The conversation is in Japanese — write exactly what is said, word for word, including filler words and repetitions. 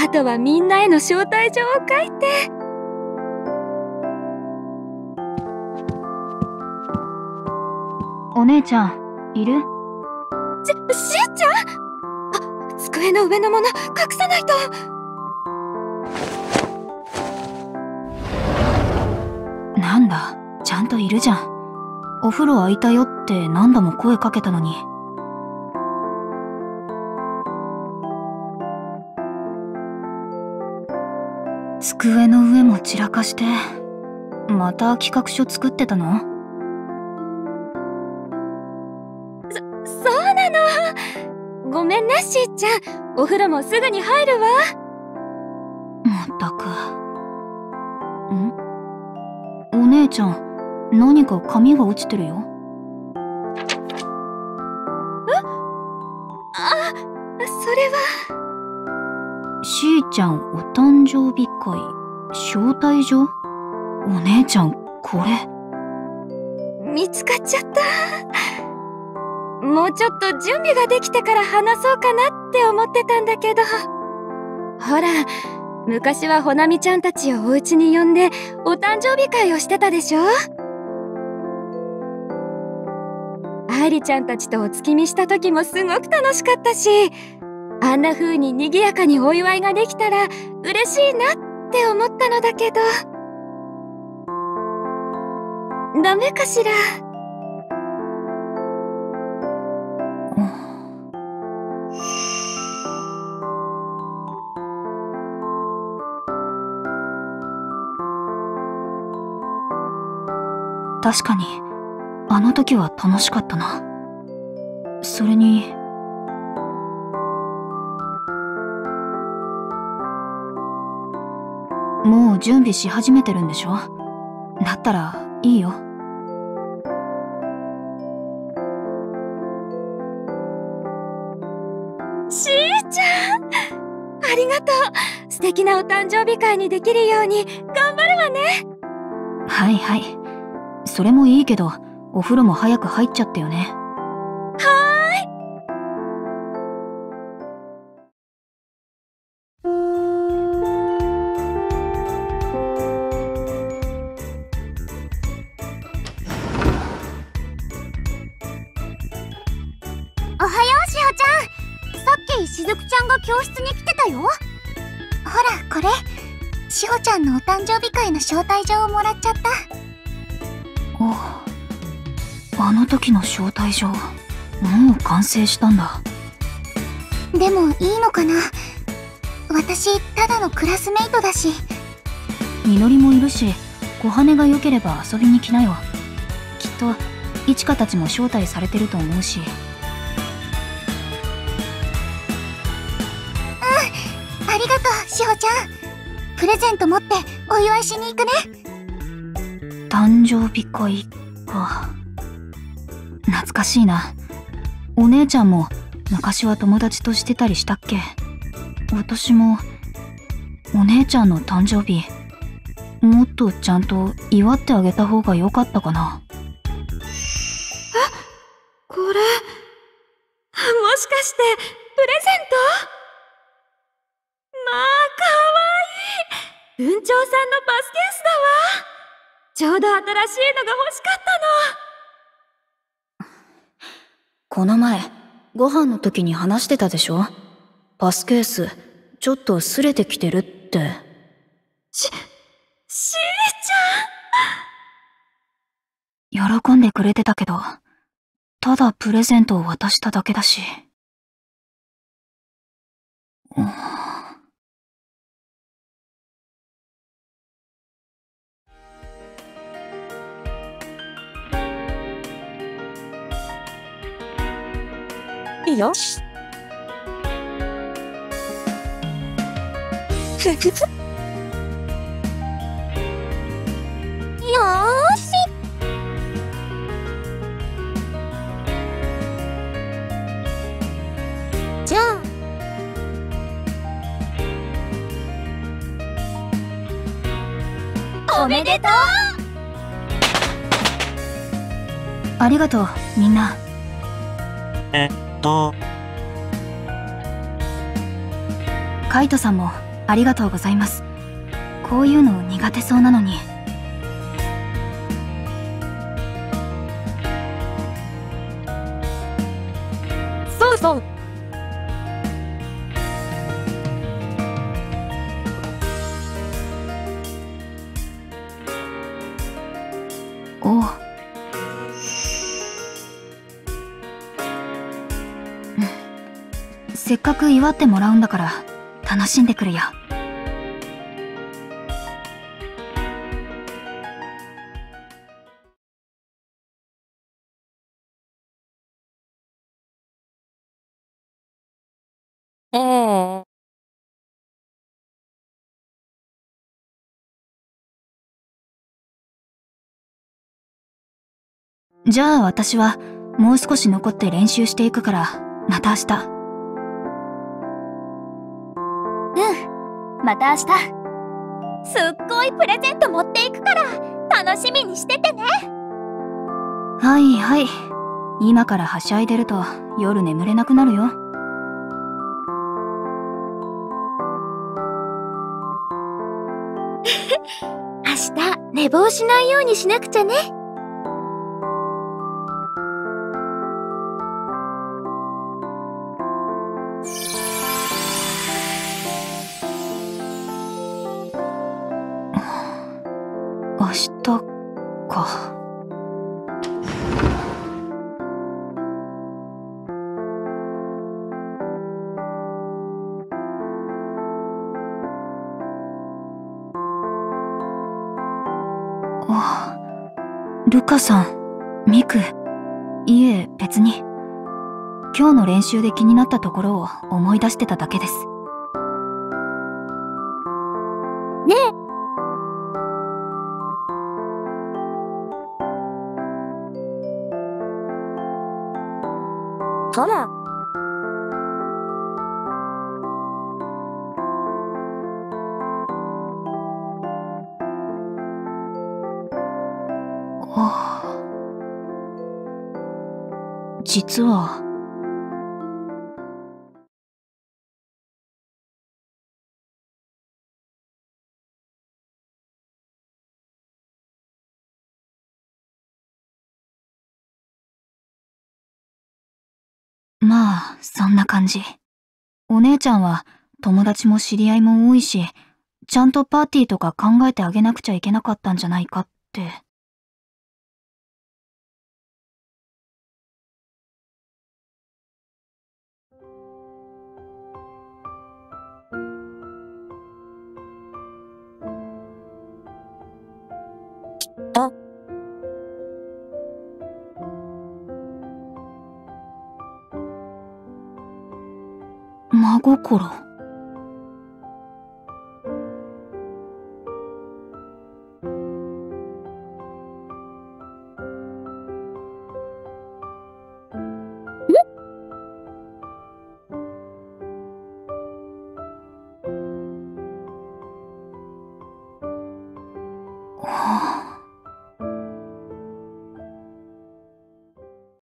あとはみんなへの招待状を書いて。 お姉ちゃんいる？ し、しーちゃん。あ、机の上のもの隠さないと。 なんだ、ちゃんといるじゃん。お風呂空いたよって何度も声かけたのに。机の上も散らかして、また企画書作ってたの？ そ、そうなの。ごめんね、しーちゃん。お風呂もすぐに入るわ。 まったく。ん？お姉ちゃん、何か紙が落ちてるよ。 え？あ、それは。 しーちゃんお誕生日会、招待状？お姉ちゃん、これ。 見つかっちゃった。もうちょっと準備ができてから話そうかなって思ってたんだけど。ほら、昔はほなみちゃんたちをお家に呼んでお誕生日会をしてたでしょ。愛梨ちゃんたちとお月見した時もすごく楽しかったし、あんな風に賑やかにお祝いができたら嬉しいなって思ったのだけど。ダメかしら。 確かに、あの時は楽しかったな。それに、もう準備し始めてるんでしょ？だったらいいよ。 しーちゃん、ありがとう。素敵なお誕生日会にできるように頑張るわね。 はいはい。それもいいけど、お風呂も早く入っちゃってよね。 はおはよう、しほちゃん。さっきしずくちゃんが教室に来てたよ。ほら、これしほちゃんのお誕生日会の招待状をもらっちゃった。 お、あの時の招待状、もう完成したんだ。 でもいいのかな？私ただのクラスメイトだし。 みのりもいるし、小羽が良ければ遊びに来なよ。きっといちかたちも招待されてると思うし。 うん、ありがとう、しほちゃん。プレゼント持ってお祝いしに行くね。 誕生日会か。懐かしいな。お姉ちゃんも昔は友達としてたりしたっけ？私もお姉ちゃんの誕生日、もっとちゃんと祝ってあげた方が良かったかな。 え、これ、もしかしてプレゼント？まあ、かわいい。文鳥さんのバスケースだわ。ちょうど新しいのが欲しかったの。 この前、ご飯の時に話してたでしょ？パスケース、ちょっと擦れてきてるって。 し、しーちゃん。喜んでくれてたけど、ただプレゼントを渡しただけだし。うん、 いいよ。ふふふ。よーし。じゃあ。おめでとう。 ありがとう、みんな。 えっとカイトさんもありがとうございます。こういうの苦手そうなのに。 そうそう。 おう。せっかく祝ってもらうんだから楽しんでくるよ。 ええ。 じゃあ私はもう少し残って練習していくからまた明日。 うん、また明日。すっごいプレゼント持っていくから楽しみにしててね。 はいはい。今からはしゃいでると夜眠れなくなるよ。 明日寝坊しないようにしなくちゃね。 明日か。あ、ルカさん、ミク。いえ、別に。今日の練習で気になったところを思い出してただけです。 ねえ。 ほら。 ああ。実は。まあ、そんな感じ。お姉ちゃんは友達も知り合いも多いし、ちゃんとパーティーとか考えてあげなくちゃいけなかったんじゃないかって。 あ。 真心。